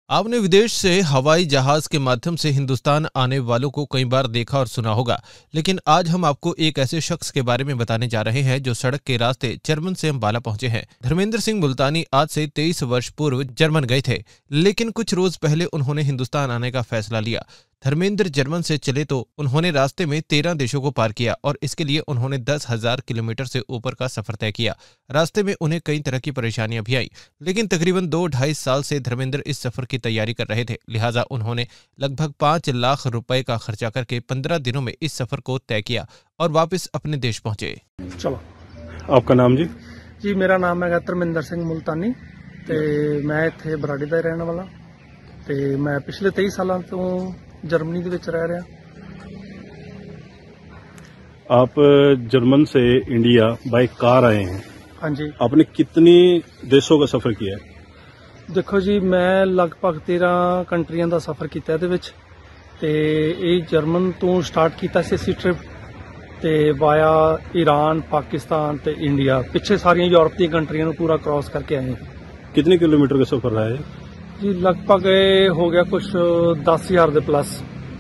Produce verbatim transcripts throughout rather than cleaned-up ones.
आपने विदेश से हवाई जहाज के माध्यम से हिंदुस्तान आने वालों को कई बार देखा और सुना होगा, लेकिन आज हम आपको एक ऐसे शख्स के बारे में बताने जा रहे हैं जो सड़क के रास्ते जर्मन से अंबाला पहुंचे हैं। धर्मेंद्र सिंह मुल्तानी आज से तेईस वर्ष पूर्व जर्मन गए थे, लेकिन कुछ रोज पहले उन्होंने हिंदुस्तान आने का फैसला लिया। धर्मेंद्र जर्मन से चले तो उन्होंने रास्ते में तेरह देशों को पार किया और इसके लिए उन्होंने दस हजार किलोमीटर से ऊपर का सफर तय किया। रास्ते में उन्हें कई तरह की परेशानियां भी आई, लेकिन तकरीबन दो ढाई साल से धर्मेंद्र इस सफर की तैयारी कर रहे थे। लिहाजा उन्होंने लगभग पांच लाख रुपए का खर्चा करके पंद्रह दिनों में इस सफर को तय किया और वापस अपने देश पहुंचे। चलो, आपका नाम जी? जी मेरा नाम है धर्मेंद्र सिंह मुल्तानी ते मैं इत्थे बराड़ी दा रहने वाला ते मैं पिछले तेईस सालों तो जर्मनी ਦੇ ਵਿੱਚ रह रहा। आप जर्मन से इंडिया बाय कार आए हैं। हाँ जी। आपने कितनी देशों का सफर किया है? देखो जी, मैं लगभग तेरह कंट्रियां का सफर किया ਇਹਦੇ ਵਿੱਚ ਤੇ ਇਹ ਜਰਮਨ ਤੋਂ ਸਟਾਰਟ ਕੀਤਾ ਸੀ ਅਸੀਂ ਟ੍ਰਿਪ ਤੇ ਵਾਇਆ ईरान, पाकिस्तान ਤੇ इंडिया, ਪਿੱਛੇ ਸਾਰੀਆਂ ਯੂਰਪ ਦੀਆਂ ਕੰਟਰੀਆਂ ਨੂੰ ਪੂਰਾ ਕ੍ਰਾਸ ਕਰਕੇ ਆਏ। कितने किलोमीटर का सफर रहा है जी? लगभग हो गया कुछ दस हजार के प्लस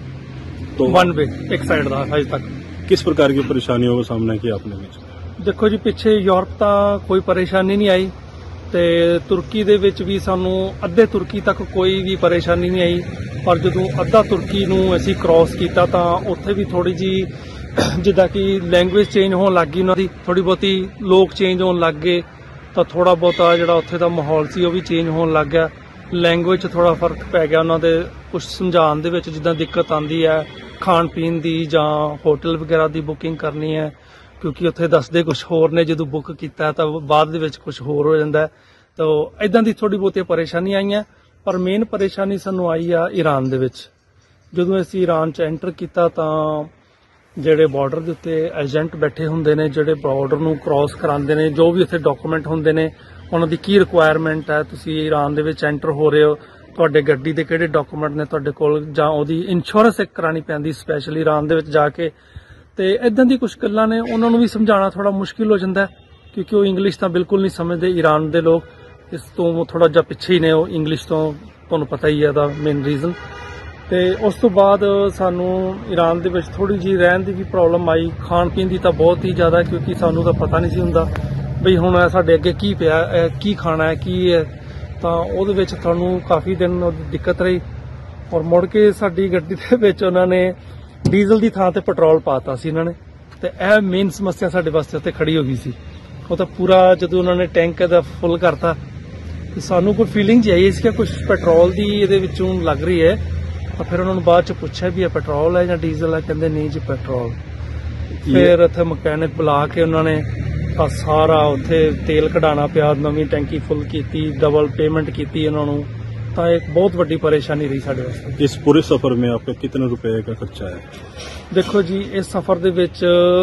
तो वन वे एक साइड का अज तक। किस प्रकार की परेशानियों का सामना किया आपने? देखो जी, पिछे यूरोप तो कोई परेशानी नहीं आई ते तुर्की दे विच भी सानू अद्धे तुर्की तक कोई भी परेशानी नहीं आई, पर जदों अद्धा तुर्की नूं असीं क्रॉस कीता तां उत्थे भी थोड़ी जी जिद्दां कि लैंगुएज चेंज होण लग गई, उन्हां दी थोड़ी बहुती लोग चेंज होण लग गए, तां थोड़ा बहुता जिहड़ा उत्थे दा माहौल सी वो भी चेंज होण लग गया। लैंगुएज थोड़ा फर्क पै गया, उन्होंने कुछ समझाने दे विच जिद्दां दिक्कत आती है खाण पीण दी जां होटल वगैरह की बुकिंग करनी है, क्योंकि उत्थे दसदे कुछ होर ने, जदों बुक किया तो बाद दे विच कुछ होर हो जाता है। तो इदां दी थोड़ी बहुती परेशानी आईयां, पर मेन परेशानी सानूं आई आ ईरान दे विच। जदों असीं ईरान च एंटर किया तां ਜਿਹੜੇ ਬਾਰਡਰ ਦੇ ਉੱਤੇ ਏਜੰਟ ਬੈਠੇ ਹੁੰਦੇ ਨੇ, ਜਿਹੜੇ ਬਾਰਡਰ ਨੂੰ ਕ੍ਰਾਸ ਕਰਾਉਂਦੇ ਨੇ, ਜੋ ਵੀ ਉੱਥੇ ਡਾਕੂਮੈਂਟ ਹੁੰਦੇ ਨੇ, ਉਹਨਾਂ ਦੀ ਕੀ ਰਿਕੁਆਇਰਮੈਂਟ ਹੈ, ਤੁਸੀਂ ਈਰਾਨ ਦੇ ਵਿੱਚ ਐਂਟਰ ਹੋ ਰਹੇ ਹੋ, ਤੁਹਾਡੇ ਗੱਡੀ ਦੇ ਕਿਹੜੇ ਡਾਕੂਮੈਂਟ ਨੇ ਤੁਹਾਡੇ ਕੋਲ, ਜਾਂ ਉਹਦੀ ਇੰਸ਼ੋਰੈਂਸ ਇੱਕ ਕਰਾਉਣੀ ਪੈਂਦੀ ਸਪੈਸ਼ਲ ਈਰਾਨ ਦੇ ਵਿੱਚ ਜਾ ਕੇ। ਤੇ ਇਦਾਂ ਦੀ ਕੁਝ ਗੱਲਾਂ ਨੇ, ਉਹਨਾਂ ਨੂੰ ਵੀ ਸਮਝਾਉਣਾ ਥੋੜਾ ਮੁਸ਼ਕਿਲ ਹੋ ਜਾਂਦਾ ਕਿਉਂਕਿ ਉਹ ਇੰਗਲਿਸ਼ ਤਾਂ ਬਿਲਕੁਲ ਨਹੀਂ ਸਮਝਦੇ ਈਰਾਨ ਦੇ ਲੋਕ। ਇਸ ਤੋਂ ਥੋੜਾ ਜਿਹਾ ਪਿੱਛੇ ਹੀ ਨੇ ਉਹ ਇੰਗਲਿਸ਼ ਤੋਂ, ਤੁਹਾਨੂੰ ਪਤਾ ਹੀ ਹੈ ਇਹਦਾ ਮੇਨ ਰੀਜ਼ਨ। ਤੇ ਉਸ ਤੋਂ ਬਾਅਦ ਸਾਨੂੰ ਈਰਾਨ ਦੇ ਵਿੱਚ ਥੋੜੀ ਜਿਹੀ ਰਹਿਣ ਦੀ ਵੀ ਪ੍ਰੋਬਲਮ ਆਈ, ਖਾਣ ਪੀਣ ਦੀ ਤਾਂ ਬਹੁਤ ਹੀ ਜ਼ਿਆਦਾ, ਕਿਉਂਕਿ ਸਾਨੂੰ ਤਾਂ ਪਤਾ ਨਹੀਂ ਸੀ ਹੁੰਦਾ ਬਈ ਹੁਣ ਸਾਡੇ ਅੱਗੇ ਕੀ ਪਿਆ, ਕੀ ਖਾਣਾ ਹੈ, ਕੀ ਹੈ, ਤਾਂ ਉਹਦੇ ਵਿੱਚ ਸਾਨੂੰ ਕਾਫੀ ਦਿਨ ਦਿੱਕਤ ਰਹੀ। ਔਰ ਮੁੜ ਕੇ ਸਾਡੀ ਗੱਡੀ ਦੇ ਵਿੱਚ ਉਹਨਾਂ ਨੇ ਡੀਜ਼ਲ ਦੀ ਥਾਂ ਤੇ ਪੈਟਰੋਲ ਪਾਤਾ ਸੀ ਇਹਨਾਂ ਨੇ, ਤੇ ਇਹ ਮੇਨ ਸਮੱਸਿਆ ਸਾਡੇ ਵਾਸਤੇ ਉੱਤੇ ਖੜੀ ਹੋ ਗਈ ਸੀ। ਉਹ ਤਾਂ ਪੂਰਾ ਜਦੋਂ ਉਹਨਾਂ ਨੇ ਟੈਂਕ ਦਾ ਫੁੱਲ ਕਰਤਾ ਤੇ ਸਾਨੂੰ ਕੋਈ ਫੀਲਿੰਗ ਜਿਹੀ ਆਈ ਸੀ ਕਿ ਕੁਝ ਪੈਟਰੋਲ ਦੀ ਇਹਦੇ ਵਿੱਚੋਂ ਲੱਗ ਰਹੀ ਹੈ। फिर उन्होंने बाद च पूछा भी है पेट्रोल है या डीजल है, कहते नहीं जी पेट्रोल। फिर इत्थे मकैनिक बुला के उन्होंने सारा उत्थे तेल कढ़ाना पिया, नवी टैंकी फुल की, डबल पेमेंट की उन्होंने, तो एक बहुत बड़ी परेशानी रही साडे वास्ते। इस पूरे सफर में आपका कितने रुपए का खर्चा है? देखो जी, इस सफर दे विच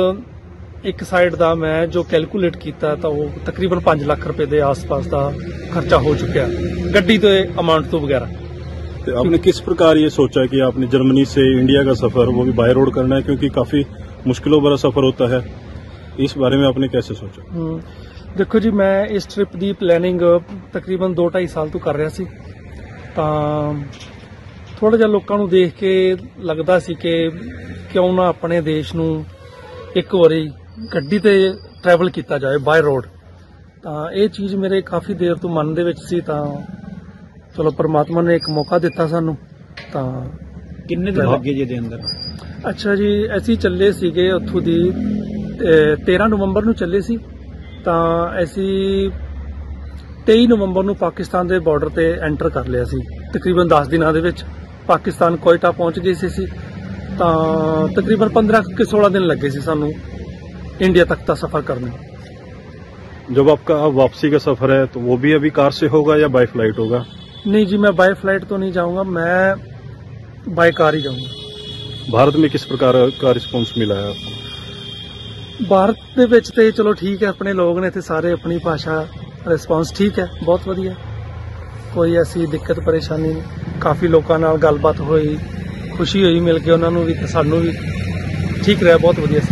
एक साइड का मैं जो कैलकुलेट किया तो वो तकरीबन पांच लाख रुपए के आस पास का खर्चा हो चुका है गड्डी के अमाउंट तो वगैरह। तो आपने किस प्रकार ये सोचा कि आपने जर्मनी से इंडिया का सफर वो भी बाय रोड करना है, क्योंकि काफी मुश्किलों भरा सफर होता है, इस बारे में आपने कैसे सोचा? देखो जी, मैं इस ट्रिप की प्लैनिंग तकरीबन दो ढाई साल तो कर रहा सी, तो थोड़ा जिहा लोकां नूं देख के लगदा सी कि क्यों ना अपने देश नूं एक बारी गड्डी ते ट्रैवल किया जाए बाय रोड। तो ये चीज़ मेरे काफ़ी देर तो मन दे विच सी, तां चलो परमात्मा ने एक मौका दिता सानू। तो किन्ने दिन लगे जी दे अंदर? अच्छा जी, असीं चले सीगे उत्थों दी तेरह नवंबर नूं चले सी, तां असीं तेई नवंबर नूं पाकिस्तान दे बॉर्डर ते एंटर कर लिया सी। तकरीबन दस दिनां दे विच पाकिस्तान कोयटा पहुंच गए सी सी तां तकरीबन पंद्रह के सोलह दिन लगे सी सानू इंडिया तक का सफर करने। जब आपका वापसी का सफर है तो वो भी अभी कार से होगा या बाय फ्लाइट होगा? नहीं जी, मैं बाय फ्लाइट तो नहीं जाऊंगा, मैं बाय कार ही जाऊंगा। भारत में किस प्रकार का रिस्पांस मिला है आपको? भारत दे विच ते चलो ठीक है, अपने लोग ने इत्थे सारे अपनी भाषा, रिस्पांस ठीक है, बहुत वधिया, कोई ऐसी दिक्कत परेशानी नहीं। काफ़ी लोगों नाल गलबात हुई, खुशी हुई मिल के, उन्होंने भी ते सानू भी ठीक रहा, बहुत वधिया।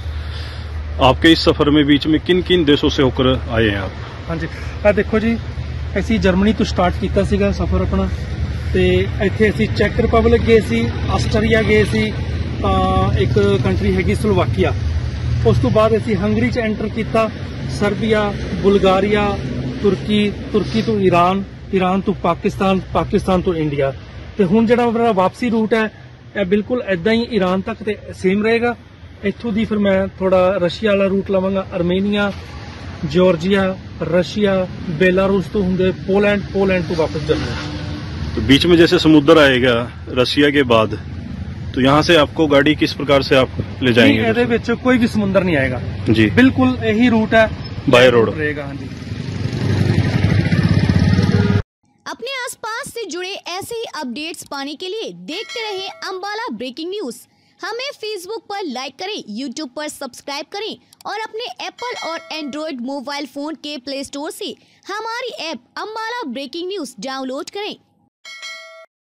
आपके इस सफर में बीच में किन किन देशों से होकर आए हैं आप? हाँ जी, आ देखो जी, ਅਸੀਂ ਜਰਮਨੀ ਤੋਂ ਸਟਾਰਟ ਕੀਤਾ ਸੀਗਾ ਸਫ਼ਰ ਆਪਣਾ ਤੇ ਇੱਥੇ ਅਸੀਂ ਚੈੱਕ ਰਿਪਬਲਿਕ ਗਏ ਸੀ, ਆਸਟਰੀਆ ਗਏ ਸੀ, ਤਾਂ ਇੱਕ ਕੰਟਰੀ ਹੈਗੀ ਸਲੋਵਾਕੀਆ। ਉਸ ਤੋਂ ਬਾਅਦ ਅਸੀਂ ਹੰਗਰੀ 'ਚ ਐਂਟਰ ਕੀਤਾ, ਸਰਬੀਆ, ਬੁਲਗਾਰੀਆ, ਤੁਰਕੀ, ਤੁਰਕੀ ਤੋਂ ਈਰਾਨ, ਈਰਾਨ ਤੋਂ ਪਾਕਿਸਤਾਨ, ਪਾਕਿਸਤਾਨ ਤੋਂ ਇੰਡੀਆ। ਤੇ ਹੁਣ ਜਿਹੜਾ ਮੇਰਾ ਵਾਪਸੀ ਰੂਟ ਹੈ ਇਹ ਬਿਲਕੁਲ ਇਦਾਂ ਹੀ ਈਰਾਨ ਤੱਕ ਤੇ ਸੇਮ ਰਹੇਗਾ। ਇੱਥੋਂ ਦੀ ਫਿਰ ਮੈਂ ਥੋੜਾ ਰਸ਼ੀਆ ਵਾਲਾ रूट ਲਵਾਂਗਾ, ਅਰਮੇਨੀਆ, जॉर्जिया, रशिया, बेलारूस तो होंगे पोलैंड, पोलैंड तो वापस जर्मनी। तो बीच में जैसे समुद्र आएगा रशिया के बाद, तो यहाँ से आपको गाड़ी किस प्रकार से आप ले जाएंगे? ਇਹਦੇ ਵਿੱਚ ਕੋਈ ਵੀ ਸਮੁੰਦਰ ਨਹੀਂ ਆਏਗਾ जी, बिल्कुल यही रूट है, बाय रोड रहेगा। हाँ जी। अपने आसपास से जुड़े ऐसे ही अपडेट्स पाने के लिए देखते रहे अंबाला ब्रेकिंग न्यूज। हमें फेसबुक पर लाइक करें, यूट्यूब पर सब्सक्राइब करें और अपने एप्पल और एंड्रॉयड मोबाइल फोन के प्ले स्टोर से हमारी app Ambala breaking news download करें।